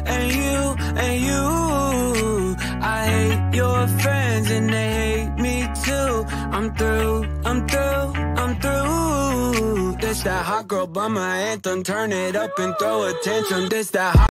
and you. I hate your friends and they hate me too. I'm through. This that hot girl bummer anthem. Turn it up and throw a tantrum. This that hot